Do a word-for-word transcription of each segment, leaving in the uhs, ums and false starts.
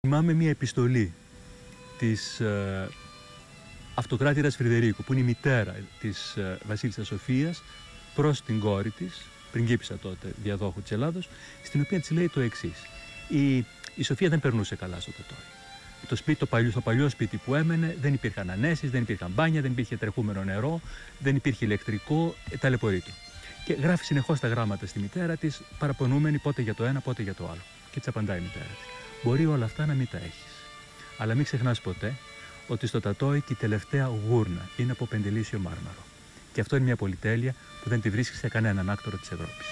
Θυμάμαι μια επιστολή της ε, αυτοκράτηρας Φρυδερίκου, που είναι η μητέρα της ε, Βασίλισσας Σοφίας, προς την κόρη της, πριγκίπισσα τότε διαδόχου της Ελλάδος, στην οποία της λέει το εξής. Η, η Σοφία δεν περνούσε καλά στο Τατόι. Το, σπίτι, το, παλιό, το παλιό σπίτι που έμενε δεν υπήρχαν ανέσεις, δεν υπήρχαν μπάνια, δεν υπήρχε τρεχούμενο νερό, δεν υπήρχε ηλεκτρικό, ταλαιπωρεί του. Και γράφει συνεχώς τα γράμματα στη μητέρα της, παραπονούμενη πότε για το ένα, πότε για το άλλο. Και της απαντάει η μητέρα της. Μπορεί όλα αυτά να μην τα έχεις. Αλλά μην ξεχνάς ποτέ ότι στο Τατόι και η τελευταία γούρνα είναι από πεντελίσιο μάρμαρο. Και αυτό είναι μια πολυτέλεια που δεν τη βρίσκεις σε κανέναν άκτορο της Ευρώπης.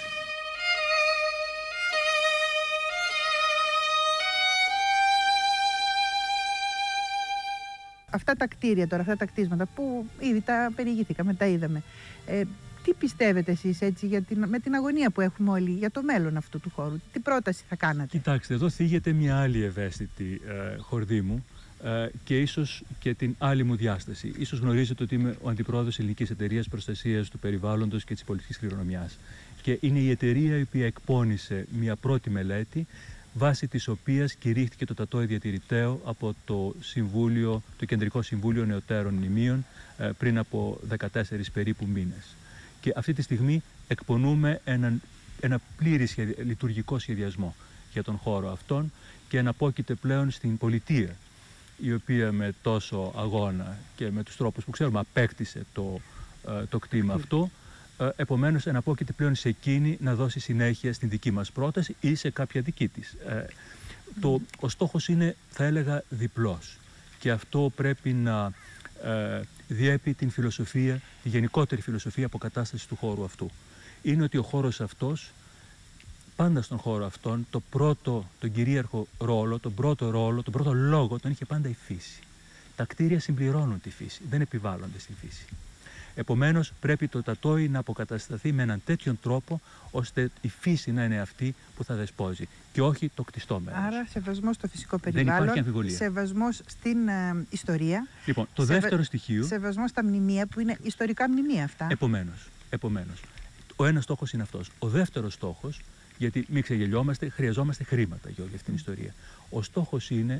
Αυτά τα κτίρια τώρα, αυτά τα κτίσματα που ήδη τα περιηγήθηκαμε, τα είδαμε. Ε, τι πιστεύετε εσείς έτσι, για την, με την αγωνία που έχουμε όλοι για το μέλλον αυτού του χώρου? Τι πρόταση θα κάνατε? Κοιτάξτε, εδώ θίγεται μια άλλη ευαίσθητη ε, χορδή μου ε, και ίσως και την άλλη μου διάσταση. Ίσως γνωρίζετε ότι είμαι ο αντιπρόεδρος Ελληνικής Εταιρείας Προστασίας του Περιβάλλοντος και της Πολιτικής Κληρονομιάς. Και είναι η εταιρεία η οποία εκπώνησε μια πρώτη μελέτη, βάσει της οποίας κηρύχθηκε το Τατόι διατηρηταίο από το, Συμβούλιο, το Κεντρικό Συμβούλιο Νεωτέρων Μνημείων ε, πριν από δεκατέσσερις περίπου μήνες. Και αυτή τη στιγμή εκπονούμε έναν, ένα πλήρη σχεδια, λειτουργικό σχεδιασμό για τον χώρο αυτόν και εναπόκειται πλέον στην πολιτεία, η οποία με τόσο αγώνα και με τους τρόπους που ξέρουμε απέκτησε το, ε, το κτήμα αυτό. Επομένως, εναπόκειται πλέον σε εκείνη να δώσει συνέχεια στην δική μας πρόταση ή σε κάποια δική της. Ε, το, ο στόχος είναι, θα έλεγα, διπλός. Και αυτό πρέπει να ε, διέπει την φιλοσοφία, τη γενικότερη φιλοσοφία αποκατάστασης του χώρου αυτού. Είναι ότι ο χώρος αυτός, πάντα στον χώρο αυτόν, το πρώτο, τον κυρίαρχο ρόλο, τον πρώτο ρόλο, τον πρώτο λόγο, τον είχε πάντα η φύση. Τα κτίρια συμπληρώνουν τη φύση, δεν επιβάλλονται στη φύση. Επομένως, πρέπει το Τατόι να αποκατασταθεί με έναν τέτοιον τρόπο, ώστε η φύση να είναι αυτή που θα δεσπόζει και όχι το κτιστό μέρος. Άρα, σεβασμός στο φυσικό περιβάλλον, δεν υπάρχει αμφιβολία. Σεβασμός στην ε, ιστορία. Λοιπόν, το Σεβα... δεύτερο στοιχείο. Σεβασμός στα μνημεία, που είναι ιστορικά μνημεία αυτά. Επομένως, επομένως, ο ένας στόχος είναι αυτός. Ο δεύτερος στόχος, γιατί μην ξεγελιόμαστε, χρειαζόμαστε χρήματα για όλη αυτή την ιστορία. Ο στόχος είναι,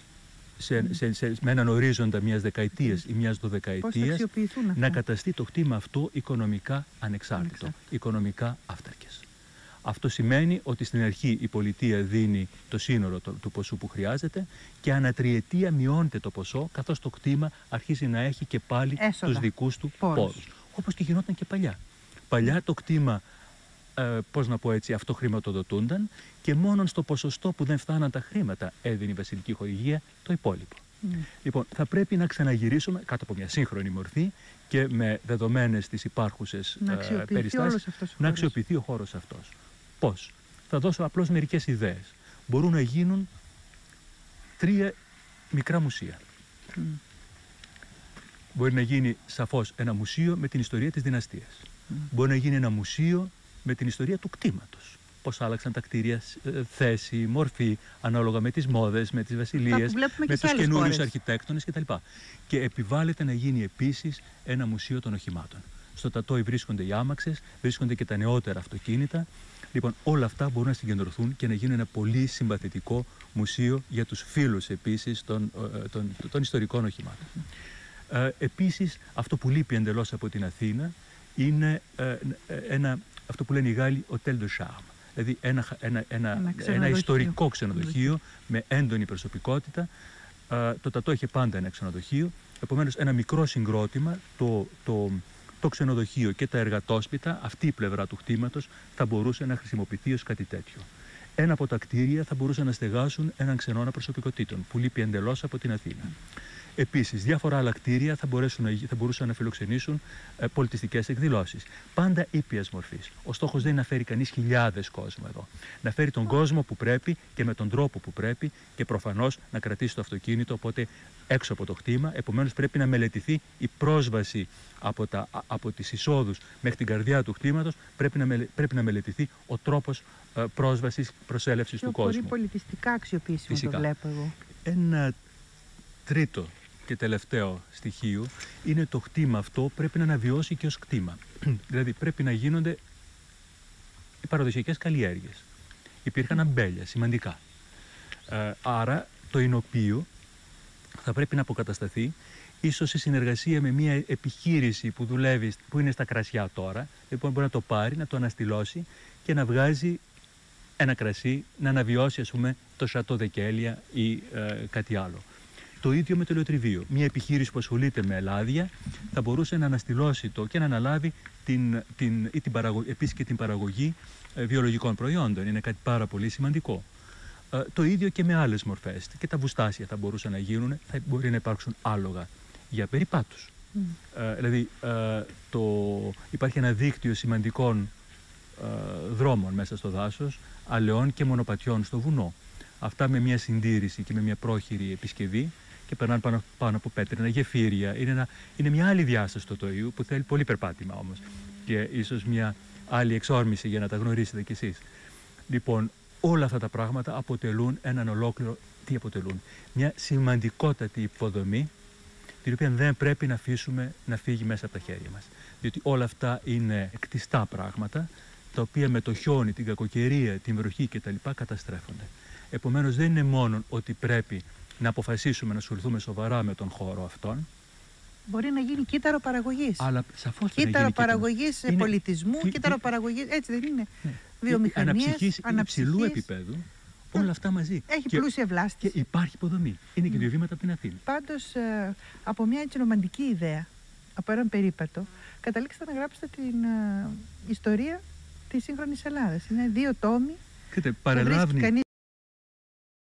Σε, σε, σε, με έναν ορίζοντα μιας δεκαετίας ή μιας δωδεκαετίας, να καταστεί το κτήμα αυτό οικονομικά ανεξάρτητο, Ανεξάρτητο. οικονομικά αυτάρκες. Αυτό σημαίνει ότι στην αρχή η πολιτεία δίνει το σύνολο το, του ποσού που χρειάζεται και ανά τριετία μειώνεται το ποσό, καθώς το κτήμα αρχίζει να έχει και πάλι Έσοδα. τους δικούς του πόρους. πόρους. Όπως και γινόταν και παλιά. Παλιά το κτήμα, ε, πώς να πω έτσι, αυτοχρηματοδοτούνταν και μόνο στο ποσοστό που δεν φτάναν τα χρήματα έδινε η βασιλική χορηγία το υπόλοιπο. Mm. Λοιπόν, θα πρέπει να ξαναγυρίσουμε κάτω από μια σύγχρονη μορφή και με δεδομένες τις υπάρχουσες ε, περιστάσεις να αξιοποιηθεί ο χώρος αυτός. Πώς? Θα δώσω απλώς μερικές ιδέες. Μπορούν να γίνουν τρία μικρά μουσεία. Mm. Μπορεί να γίνει σαφώς ένα μουσείο με την ιστορία της δυναστείας. Mm. Μπορεί να γίνει ένα μουσείο με την ιστορία του κτήματος. Πώς άλλαξαν τα κτίρια θέση, μορφή, ανάλογα με τις μόδες, με τις βασιλείες, με τους καινούριους αρχιτέκτονες κτλ. Και επιβάλλεται να γίνει επίσης ένα μουσείο των οχημάτων. Στο Τατόι βρίσκονται οι άμαξες, βρίσκονται και τα νεότερα αυτοκίνητα. Λοιπόν, όλα αυτά μπορούν να συγκεντρωθούν και να γίνουν ένα πολύ συμπαθητικό μουσείο για τους φίλους επίσης των, των, των ιστορικών οχημάτων. Ε, επίσης, αυτό που λείπει εντελώς από την Αθήνα είναι ε, ένα, αυτό που λένε οι Γάλλοι Hôtel de Charme. Δηλαδή ένα, ένα, ένα, ένα, ένα ιστορικό ξενοδοχείο με έντονη προσωπικότητα. Ε, το Τατόι είχε πάντα ένα ξενοδοχείο. Επομένως, ένα μικρό συγκρότημα, το, το, το ξενοδοχείο και τα εργατόσπιτα, αυτή η πλευρά του κτήματος, θα μπορούσε να χρησιμοποιηθεί ως κάτι τέτοιο. Ένα από τα κτίρια θα μπορούσε να στεγάσουν έναν ξενώνα προσωπικότητων που λείπει εντελώς από την Αθήνα. Επίσης, διάφορα άλλα κτίρια θα, να, θα μπορούσαν να φιλοξενήσουν ε, πολιτιστικές εκδηλώσεις. Πάντα ήπιας μορφής. Ο στόχος δεν είναι να φέρει κανείς χιλιάδες κόσμο εδώ. Να φέρει τον κόσμο που πρέπει και με τον τρόπο που πρέπει και προφανώς να κρατήσει το αυτοκίνητο, οπότε έξω από το κτήμα. Επομένως, πρέπει να μελετηθεί η πρόσβαση από, τα, από τις εισόδους μέχρι την καρδιά του κτήματος. Πρέπει να, μελε, πρέπει να μελετηθεί ο τρόπος ε, πρόσβασης, προσέλευσης του κόσμου. Πολύ πολιτιστικά αξιοποιήσιμο το βλέπω εγώ. Ένα τρίτο και τελευταίο στοιχείο είναι το κτήμα αυτό πρέπει να αναβιώσει και ως κτήμα. Δηλαδή πρέπει να γίνονται οι παραδοσιακές καλλιέργειες. Υπήρχαν αμπέλια σημαντικά. Ε, άρα το εινοπείο θα πρέπει να αποκατασταθεί, ίσως σε συνεργασία με μια επιχείρηση που δουλεύει, που είναι στα κρασιά τώρα. Λοιπόν, μπορεί να το πάρει, να το αναστηλώσει και να βγάζει ένα κρασί, να αναβιώσει, ας πούμε, το Σατό Δεκέλια ή ε, κάτι άλλο. Το ίδιο με το ηλιοτριβείο. Μια επιχείρηση που ασχολείται με ελάδια θα μπορούσε να αναστηλώσει το και να αναλάβει την, την, ή την παραγω... επίσης και την παραγωγή ε, βιολογικών προϊόντων. Είναι κάτι πάρα πολύ σημαντικό. Ε, το ίδιο και με άλλες μορφές. Και τα βουστάσια θα μπορούσαν να γίνουν, θα μπορεί να υπάρξουν άλογα για περιπάτους. Mm. Ε, δηλαδή ε, το... υπάρχει ένα δίκτυο σημαντικών ε, δρόμων μέσα στο δάσος, αλεών και μονοπατιών στο βουνό. Αυτά με μια συντήρηση και με μια πρόχειρη επισκευή και περνάνε πάνω, πάνω από πέτρινα γεφύρια. Είναι, ένα, είναι μια άλλη διάσταση του τοΐου που θέλει πολύ περπάτημα όμως και ίσως μια άλλη εξόρμηση για να τα γνωρίσετε κι εσείς. Λοιπόν, όλα αυτά τα πράγματα αποτελούν έναν ολόκληρο, τι αποτελούν, μια σημαντικότατη υποδομή την οποία δεν πρέπει να αφήσουμε να φύγει μέσα από τα χέρια μας. Διότι όλα αυτά είναι κτιστά πράγματα τα οποία με το χιόνι, την κακοκαιρία, την βροχή κτλ. Καταστρέφονται. Επομένως δεν είναι μόνο ότι πρέπει να αποφασίσουμε να ασχοληθούμε σοβαρά με τον χώρο αυτόν. Μπορεί να γίνει κύτταρο παραγωγής. Αλλά σαφώς κύτταρο παραγωγής είναι... πολιτισμού, είναι... κύτταρο παραγωγής, έτσι δεν είναι. Ναι. Βιομηχανίες, αναψυχής, υψηλού επίπεδου, όλα αυτά μαζί. Έχει και, πλούσια βλάστηση. Και υπάρχει υποδομή. Είναι και δύο βήματα από την Αθήνα. Πάντως, ε, από μια έτσι ρομαντική ιδέα, από έναν περίπατο, καταλήξατε να γράψετε την ε, ιστορία της σύγχρονης Ελλάδας. Είναι δύο τόμοι. Ξέρετε, παρελάβει.